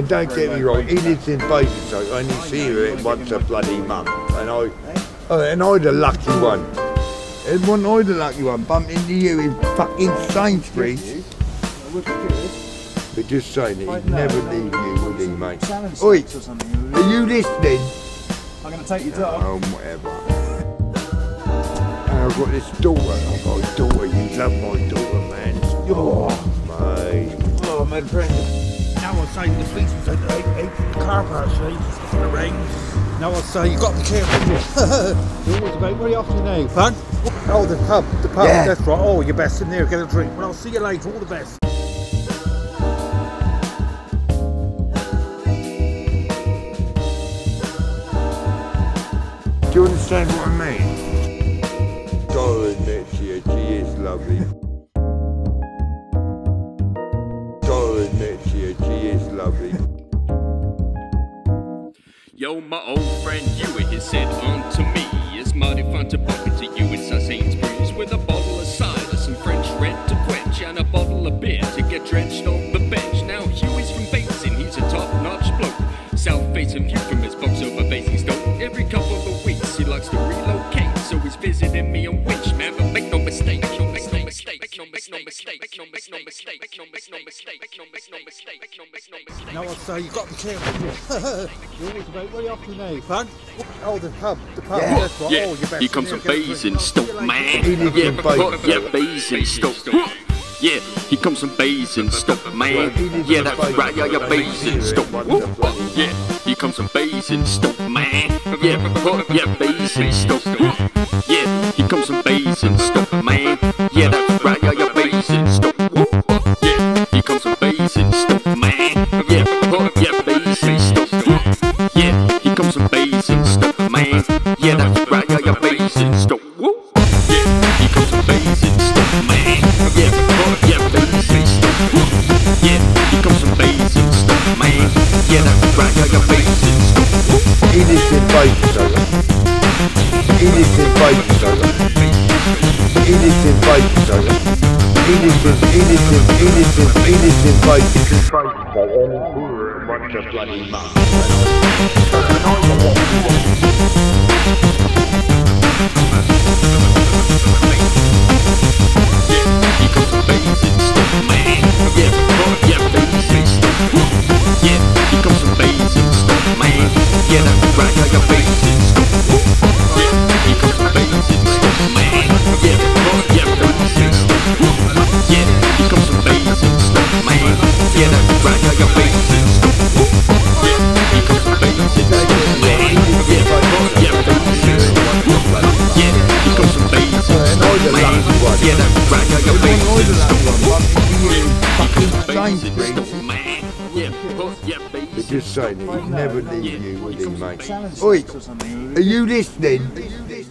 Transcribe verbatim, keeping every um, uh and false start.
and don't get me wrong, he lives in Basingstoke. I only see him once a bloody month, and I, oh, and I'm the lucky one. And when I'm the lucky one, bump into you in fucking Sainsbury's. But just saying that he'd never leave you, would he, mate? Oi, are you listening? I'm going to take your dog. Oh, whatever. And I've got this daughter. I've got a daughter. You love my daughter, man. Oh, mate. Oh, my friend. Now I'll say the police will say, hey, hey, the car park, see, it's going to rain. Now I'll say, you've got to be careful. You're always about, where are you off to now? Fun? Oh, the pub, the pub, yeah. That's right. Oh, you're best in there, get a drink. Well, I'll see you later, all the best. Do you understand what I mean? Gotta admit to you, she is lovely. Gotta admit to you, she is lovely. Yo, my old friend Ewan has said unto me, it's mighty fun to bump into you in Sainsbury's with a bottle of cider, some French red to quench, and a bottle of beer to get drenched on the bench. Now Huey's from Basing, he's a top-notch bloke. South-facing view from his box over Basingstoke. Every couple of weeks he likes to relocate, so he's visiting me on Winch, man. But make no mistake, make no mistake, no mistake, make no mistake, no mistake, make no mistake, no mistake, make no mistake, no mistake, make no mistake, make no mistake. Now I'll say, you've got to be careful. You're always about, where are you off to now, fun? Oh, the pub, the pub, yeah. That's right. Yeah. Oh, you're best He comes from Basingstoke, man. He lives in Yeah, yeah, Basingstoke. Yeah, he comes from Basingstoke, man. Yeah, that's right, yeah, yeah, Basingstoke. Yeah, he comes from Basingstoke, man. Yeah, yeah, Basingstoke. Yeah, he comes from Basingstoke, man. Yeah, that's right, yeah, yeah, Basingstoke. Yeah, he comes from Basingstoke, man. Yeah, yeah, Basingstoke. Yeah, he comes from Basingstoke, man. Yeah, that's right, yeah, yeah, Basingstoke. Yeah, he comes from Basingstoke, man. Yeah, yeah, Basingstoke. Yeah, he comes from Basingstoke, man. Yeah, that's right, yeah, yeah, Basingstoke. He lives in Basingstoke. He lives in Basingstoke. He lives in Basingstoke. He lives in, he lives in, he lives in, he lives in Basingstoke. Once a bloody month. He comes from Basingstoke, man. Yeah, yeah, Basingstoke. Yeah, he comes from Basingstoke, man. Yeah, that's right, yeah, yeah, Basingstoke. Yeah, he comes from Basingstoke, man. Yeah, yeah, Basingstoke. Yeah, he comes from Basingstoke, man. Yeah, that's right, yeah, yeah, Basingstoke. Yeah, he comes from Basingstoke, man. Yeah, yeah, Basingstoke. Yeah, he comes from Basingstoke, man. Yeah, that's right, yeah, yeah, Basingstoke, man. Yeah, yeah, But just saying that he'd never leave you, would he, mate? Oi, are you listening?